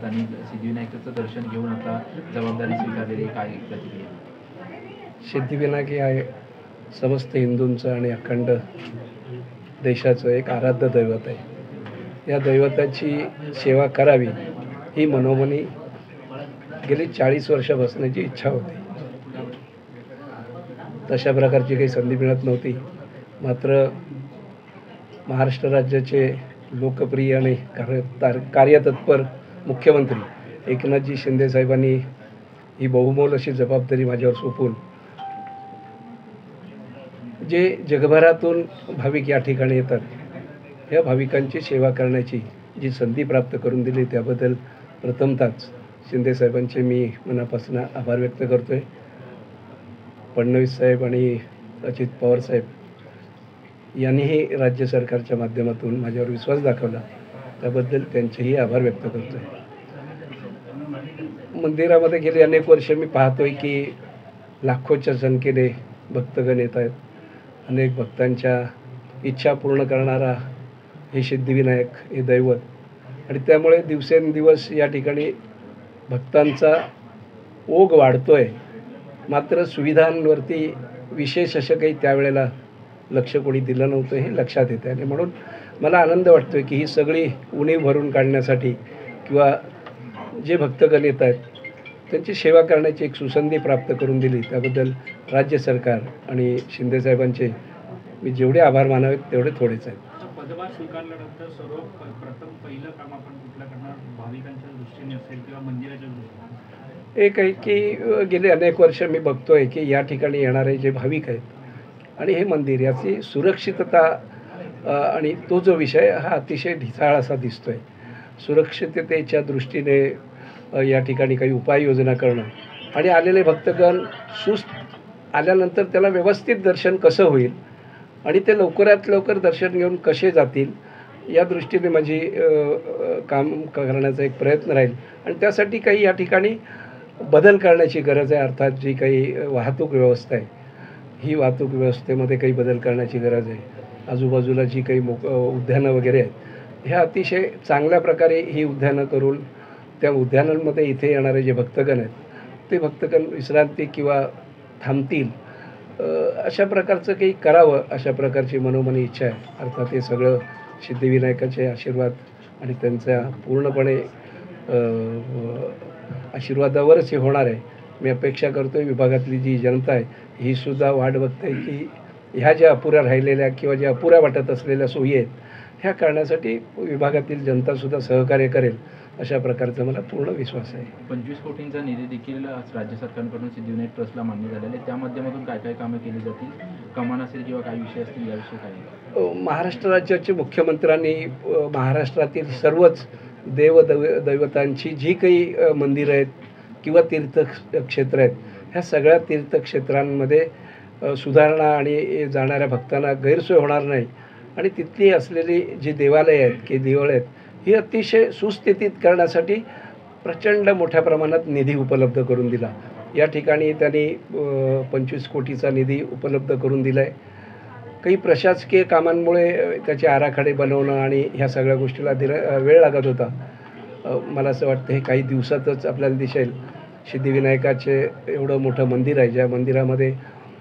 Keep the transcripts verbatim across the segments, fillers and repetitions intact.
आणि सिद्धिविनायकाचं दर्शन घेऊन आता जबाबदारी स्वीकारलेली, काय प्रतिक्रिया? सिद्धिविनायक हे आहे समस्त हिंदूंचं आणि अखंड देशाचं एक आराध्य दैवत आहे. या दैवताची सेवा करावी ही मनोमनी गेली चाळीस वर्षापासूनची इच्छा होती. तशा प्रकारची काही संधी मिळत नव्हती. मात्र महाराष्ट्र राज्याचे लोकप्रिय आणि कार्य कार्यतत्पर मुख्यमंत्री एकनाथजी शिंदे साहेबांनी ही बहुमोल अशी जबाबदारी माझ्यावर सोपवून जे जगभरातून भाविक या ठिकाणी येतात या भाविकांची सेवा करण्याची जी संधी प्राप्त करून दिली त्याबद्दल प्रथमतःच शिंदे साहेबांचे मी मनापासून आभार व्यक्त करतो आहे. फडणवीस साहेब आणि अजित पवार साहेब यांनीही राज्य सरकारच्या माध्यमातून माझ्यावर विश्वास दाखवला, त्याबद्दल त्यांचेही आभार व्यक्त करतो आहे. मंदिरामध्ये गेली अनेक वर्ष मी पाहतोय की लाखोच्या संख्येने भक्तगण येत आहेत. अनेक भक्तांच्या इच्छा पूर्ण करणारा हे सिद्धिविनायक हे दैवत आणि त्यामुळे दिवसेंदिवस या ठिकाणी भक्तांचा ओघ वाढतो आहे. मात्र सुविधांवरती विशेष असं काही त्यावेळेला लक्ष कोणी दिलं नव्हतं हे लक्षात येतं आणि म्हणून मला आनंद वाटतो आहे की ही सगळी उणीव भरून काढण्यासाठी किंवा जे भक्तगण येत आहेत त्यांची सेवा करण्याची एक सुसंधी प्राप्त करून दिली त्याबद्दल राज्य सरकार आणि शिंदेसाहेबांचे मी जेवढे आभार मानावेत तेवढे थोडेच आहेत. पदभार स्वीकारल्यानंतर सर्वप्रथम पहिलं काम आपण कुठलं करणार, भाविकांच्या दृष्टीने असेल किंवा मंदिराच्या दृष्टीने? एक आहे की गेले अनेक वर्ष मी बघतोय की या ठिकाणी येणारे जे भाविक आहेत आणि हे मंदिर याची सुरक्षितता आणि तो जो विषय हा अतिशय ढिसाळ असा दिसतोय. सुरक्षिततेच्या दृष्टीने या ठिकाणी काही उपाययोजना करणं आणि आलेले भक्तगण सुस्त आल्यानंतर त्याला व्यवस्थित दर्शन कसं होईल आणि ते लवकरात लवकर दर्शन घेऊन कसे जातील या दृष्टीने माझी काम करण्याचा एक प्रयत्न राहील आणि त्यासाठी काही या ठिकाणी बदल करण्याची गरज आहे. अर्थात जी काही वाहतूक व्यवस्था आहे ही वाहतूक व्यवस्थेमध्ये काही बदल करण्याची गरज आहे. आजूबाजूला जी काही मोक उद्यानं वगैरे आहेत ह्या अतिशय चांगल्या प्रकारे ही उद्यानं करून त्या उद्यानांमध्ये इथे येणारे जे भक्तगण आहेत ते भक्तगण विश्रांती किंवा थांबतील अशा प्रकारचं काही करावं अशा प्रकारची मनोमनी इच्छा आहे. अर्थात हे सगळं सिद्धिविनायकाचे आशीर्वाद आणि त्यांच्या पूर्णपणे आशीर्वादावरच हे होणार आहे. मी अपेक्षा करतो आहे विभागातली जी जनता आहे ही सुद्धा वाट बघते की ह्या ज्या अपुऱ्या राहिलेल्या किंवा ज्या अपुऱ्या वाटत असलेल्या सोयी आहेत ह्या करण्यासाठी विभागातील जनतासुद्धा सहकार्य करेल अशा प्रकारचा मला पूर्ण विश्वास आहे. पंचवीस कोटींचा निधी देखील राज्य सरकारकडून सिद्धिविनायक ट्रस्टला मान्य झालेला आहे. त्या माध्यमातून काय काय कामं केली जातील, कमान असेल किंवा काही विषय असतील याविषयी काय? महाराष्ट्र राज्याचे मुख्यमंत्र्यांनी महाराष्ट्रातील सर्वच देव दैव दैवतांची जी काही मंदिरं आहेत किंवा तीर्थक्षेत्र आहेत ह्या सगळ्या तीर्थक्षेत्रांमध्ये सुधारणा आणि जाणाऱ्या भक्तांना गैरसोय होणार नाही आणि तिथली असलेली जी देवालय आहेत की देवळं आहेत ही अतिशय सुस्थितीत करण्यासाठी प्रचंड मोठ्या प्रमाणात निधी उपलब्ध करून दिला. या ठिकाणी त्यांनी पंचवीस कोटीचा निधी उपलब्ध करून दिला आहे. काही प्रशासकीय कामांमुळे त्याचे आराखडे बनवणं आणि ह्या सगळ्या गोष्टीला दिला वेळ लागत होता. मला असं वाटतं हे काही दिवसातच आपल्याला दिसेल. सिद्धिविनायकाचे एवढं मोठं मंदिर आहे ज्या मंदिरामध्ये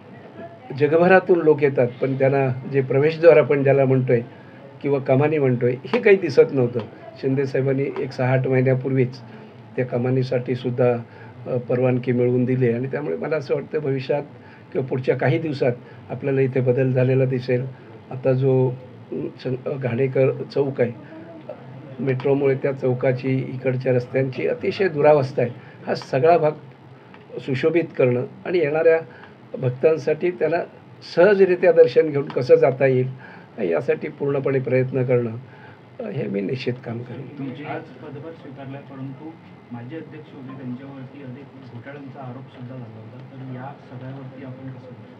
जगभरातून लोक येतात पण त्यांना जे प्रवेशद्वार आपण ज्याला म्हणतो आहे किंवा कमानी म्हणतो आहे हे काही दिसत नव्हतं. शिंदेसाहेबांनी एक सहा आठ महिन्यापूर्वीच त्या कमानीसाठी सुद्धा परवानगी मिळवून दिली आणि त्यामुळे मला असं वाटतं भविष्यात किंवा पुढच्या काही दिवसात आपल्याला इथे बदल झालेला दिसेल. आता जो घाणेकर चौक आहे मेट्रोमुळे त्या चौकाची इकडच्या रस्त्यांची अतिशय दुरावस्था आहे. हा सगळा भाग सुशोभित करणं आणि येणाऱ्या भक्तांसाठी त्याला सहजरित्या दर्शन घेऊन कसं जाता येईल यासाठी पूर्णपणे प्रयत्न करणं हे मी निश्चित काम करेन. तुमची आज पदभार स्वीकारला परंतु माजी अध्यक्ष होते त्यांच्यावरती अनेक घोटाळ्यांचा आरोप सुद्धा झाला होता, तर या सगळ्यावरती आपण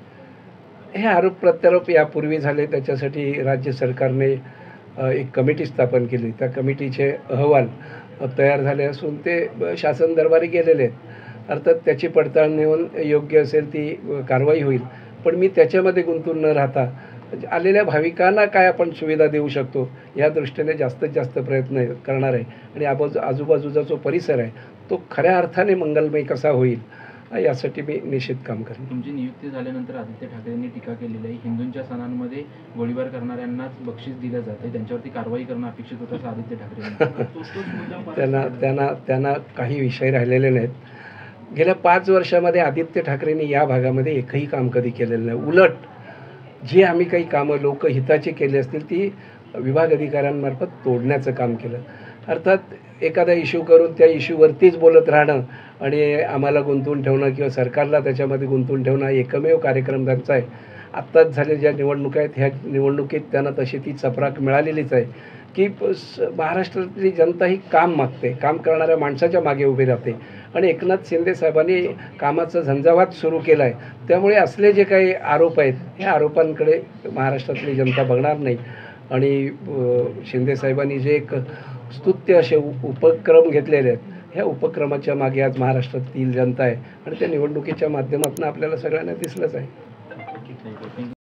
कसं? हे आरोप प्रत्यारोप यापूर्वी झाले त्याच्यासाठी राज्य सरकारने एक कमिटी स्थापन केली. त्या कमिटीचे अहवाल तयार झाले असून ते शासन दरबारी गेलेले आहेत. अर्थात त्याची पडताळणी होऊन योग्य असेल ती कारवाई होईल पण मी त्याच्यामध्ये गुंतून न राहता आलेल्या भाविकांना काय आपण सुविधा देऊ शकतो या दृष्टीने जास्तीत जास्त प्रयत्न करणार आहे आणि आबाजू आजूबाजूचा जो परिसर आहे तो खऱ्या अर्थाने मंगलमय कसा होईल यासाठी मी निश्चित काम करेन. तुमची नियुक्ती झाल्यानंतर आदित्य ठाकरेंनी टीका केलेली आहे. हिंदूंच्या सणांमध्ये गोळीबार करणाऱ्यांनाच बक्षीस दिलं जाते, त्यांच्यावरती कारवाई करणं अपेक्षित होतं असं आदित्य ठाकरे त्यांना त्यांना त्यांना काही विषय राहिलेले नाहीत. गेल्या पाच वर्षामध्ये आदित्य ठाकरेंनी या भागामध्ये एकही काम कधी केलेलं नाही. उलट जी आम्ही काही कामं लोकहिताची केली असतील ती विभाग अधिकाऱ्यांमार्फत तोडण्याचं काम केलं. अर्थात एखादा इश्यू करून त्या इश्यूवरतीच बोलत राहणं आणि आम्हाला गुंतवून ठेवणं किंवा सरकारला त्याच्यामध्ये गुंतवून ठेवणं एकमेव कार्यक्रम त्यांचा आहे. आत्ताच झाले ज्या निवडणुका आहेत ह्या निवडणुकीत त्यांना तशी ती चपराक मिळालेलीच आहे की महाराष्ट्रातली जनता ही काम मागते, काम करणाऱ्या माणसाच्या मागे उभी राहते आणि एकनाथ शिंदे साहेबांनी कामाचा झंझावात सुरू केला आहे. त्यामुळे असले जे काही आरोप आहेत ह्या आरोपांकडे महाराष्ट्रातली जनता बघणार नाही आणि शिंदे साहेबांनी जे एक स्तुत्य असे उपक्रम घेतलेले आहेत ह्या उपक्रमाच्या मागे आज महाराष्ट्रातील जनता आहे आणि त्या निवडणुकीच्या माध्यमातून आपल्याला सगळ्यांना दिसलंच आहे.